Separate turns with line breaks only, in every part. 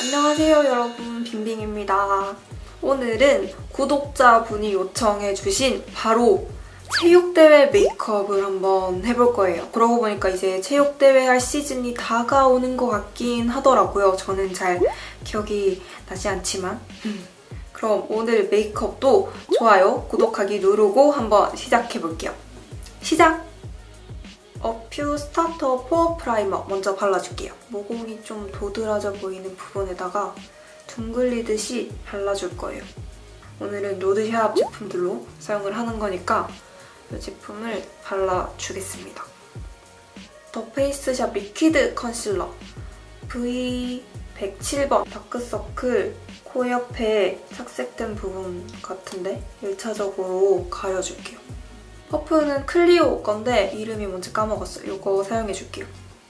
안녕하세요 여러분, 빙빙입니다. 오늘은 구독자분이 요청해주신 바로 체육대회 메이크업을 한번 해볼 거예요. 그러고 보니까 이제 체육대회 할 시즌이 다가오는 것 같긴 하더라고요. 저는 잘 기억이 나지 않지만 그럼 오늘 메이크업도 좋아요, 구독하기 누르고 한번 시작해볼게요. 시작! 어퓨 스타터 포어 프라이머 먼저 발라줄게요. 모공이 좀 도드라져 보이는 부분에다가 둥글리듯이 발라줄 거예요. 오늘은 로드샵 제품들로 사용을 하는 거니까 이 제품을 발라주겠습니다. 더 페이스샵 리퀴드 컨실러 V107번 다크서클 코 옆에 착색된 부분 같은데 1차적으로 가려줄게요. 퍼프는 클리오 건데 이름이 뭔지 까먹었어요. 이거 사용해줄게요.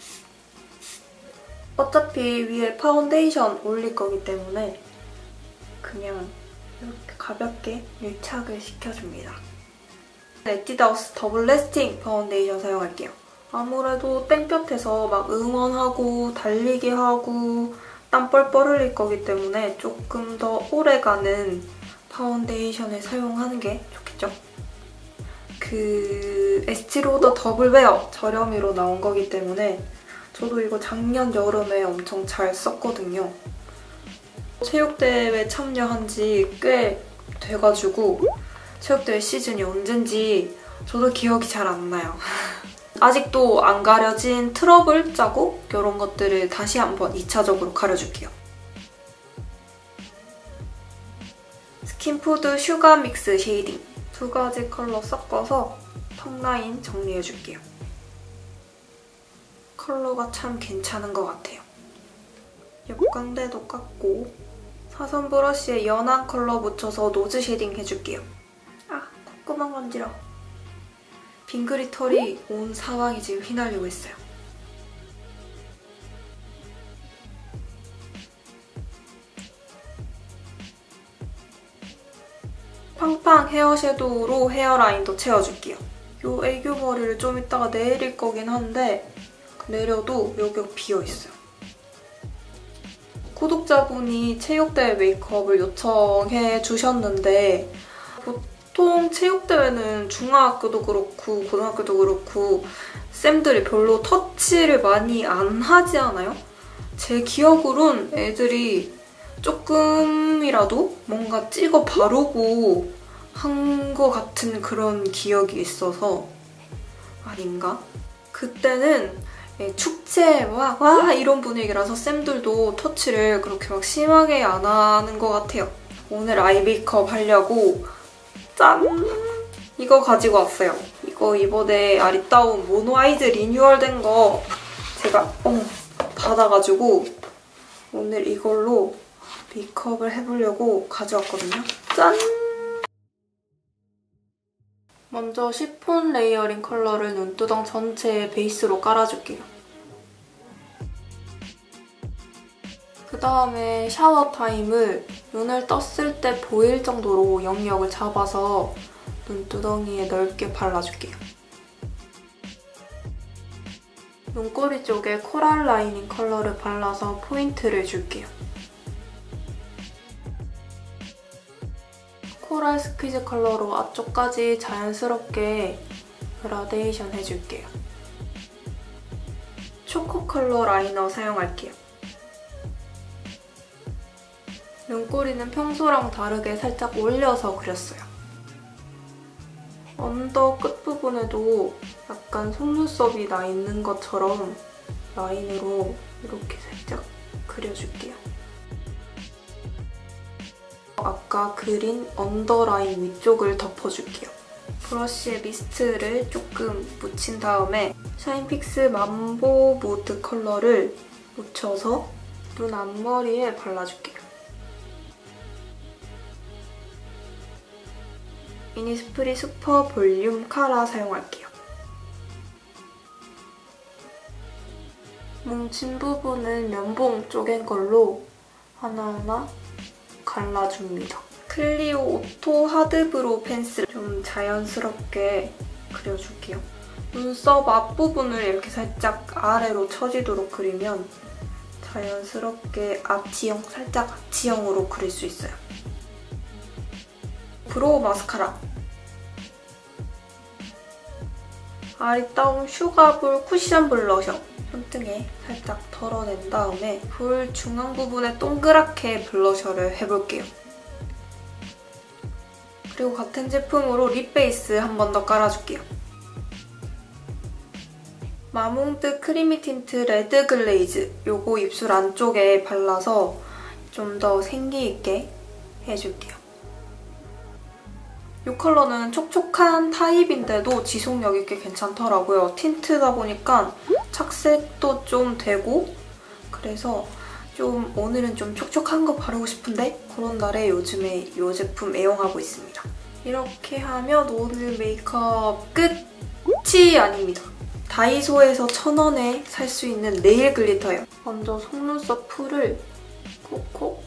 어차피 위에 파운데이션 올릴 거기 때문에 그냥 이렇게 가볍게 밀착을 시켜줍니다. 에뛰드하우스 더블 래스팅 파운데이션 사용할게요. 아무래도 땡볕에서 막 응원하고 달리기 하고 땀 뻘뻘 흘릴 거기 때문에 조금 더 오래가는 파운데이션을 사용하는 게 좋겠죠? 에스티로더 더블웨어 저렴이로 나온 거기 때문에 저도 이거 작년 여름에 엄청 잘 썼거든요. 체육대회 참여한 지 꽤 돼가지고 체육대회 시즌이 언젠지 저도 기억이 잘 안 나요. 아직도 안 가려진 트러블 자국 이런 것들을 다시 한번 2차적으로 가려줄게요. 스킨푸드 슈가 믹스 쉐이딩 두 가지 컬러 섞어서 턱 라인 정리해줄게요. 컬러가 참 괜찮은 것 같아요. 옆광대도 깎고 사선 브러쉬에 연한 컬러 묻혀서 노즈 쉐딩 해줄게요. 아, 콧구멍 간지러. 빙그리털이 온 사방이 지금 휘날리고 있어요. 팡팡 헤어 섀도우로 헤어라인도 채워줄게요. 이 애교 머리를 좀 이따가 내릴 거긴 한데 내려도 여기가 비어있어요. 구독자분이 체육대회 메이크업을 요청해 주셨는데 보통 체육대회는 중학교도 그렇고 고등학교도 그렇고 쌤들이 별로 터치를 많이 안 하지 않아요? 제 기억으론 애들이 조금이라도 뭔가 찍어 바르고 한 것 같은 그런 기억이 있어서 아닌가? 그때는 축제와 와 이런 분위기라서 쌤들도 터치를 그렇게 막 심하게 안 하는 것 같아요. 오늘 아이 메이크업 하려고 짠! 이거 가지고 왔어요. 이거 이번에 아리따운 모노 아이즈 리뉴얼된 거 제가 받아가지고 오늘 이걸로 메이크업을 해보려고 가져왔거든요. 짠! 먼저 시폰 레이어링 컬러를 눈두덩 전체에 베이스로 깔아줄게요. 그 다음에 샤워 타임을 눈을 떴을 때 보일 정도로 영역을 잡아서 눈두덩이에 넓게 발라줄게요. 눈꼬리 쪽에 코랄 라이닝 컬러를 발라서 포인트를 줄게요. 코랄 스퀴즈 컬러로 앞쪽까지 자연스럽게 그라데이션 해줄게요. 초코 컬러 라이너 사용할게요. 눈꼬리는 평소랑 다르게 살짝 올려서 그렸어요. 언더 끝부분에도 약간 속눈썹이 나 있는 것처럼 라인으로 이렇게 살짝 그려줄게요. 아까 그린 언더라인 위쪽을 덮어줄게요. 브러쉬에 미스트를 조금 묻힌 다음에 샤인픽스 mambo 무드 컬러를 묻혀서 눈 앞머리에 발라줄게요. 이니스프리 슈퍼 볼륨 카라 사용할게요. 뭉친 부분은 면봉 쪼갠 걸로 하나하나 갈라줍니다. 클리오 오토 하드브로우 펜슬 좀 자연스럽게 그려줄게요. 눈썹 앞부분을 이렇게 살짝 아래로 처지도록 그리면 자연스럽게 앞치형, 살짝 앞치형으로 그릴 수 있어요. 브로우 마스카라. 아리따움 슈가볼 쿠션 블러셔. 손등에 살짝 덜어낸 다음에 볼 중앙 부분에 동그랗게 블러셔를 해볼게요. 그리고 같은 제품으로 립 베이스 한 번 더 깔아줄게요. 마몽드 크리미 틴트 레드 글레이즈. 요거 입술 안쪽에 발라서 좀 더 생기있게 해줄게요. 이 컬러는 촉촉한 타입인데도 지속력이 꽤 괜찮더라고요. 틴트다 보니까 착색도 좀 되고 그래서 좀 오늘은 좀 촉촉한 거 바르고 싶은데 그런 날에 요즘에 이 제품 애용하고 있습니다. 이렇게 하면 오늘 메이크업 끝이 아닙니다. 다이소에서 1,000원에 살 수 있는 네일 글리터예요. 먼저 속눈썹 풀을 콕콕.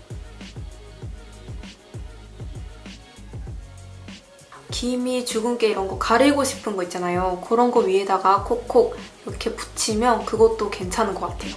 기미, 주근깨 이런 거 가리고 싶은 거 있잖아요. 그런 거 위에다가 콕콕 이렇게 붙이면 그것도 괜찮은 것 같아요.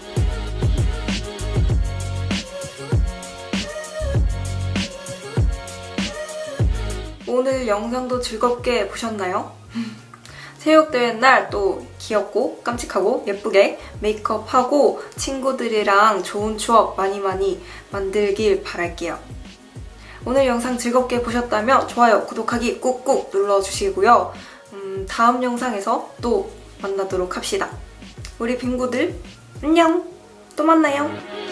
오늘 영상도 즐겁게 보셨나요? 체육대회 날 또 귀엽고 깜찍하고 예쁘게 메이크업하고 친구들이랑 좋은 추억 많이 만들길 바랄게요. 오늘 영상 즐겁게 보셨다면 좋아요, 구독하기 꾹꾹 눌러주시고요. 다음 영상에서 또 만나도록 합시다. 우리 빙구들 안녕! 또 만나요!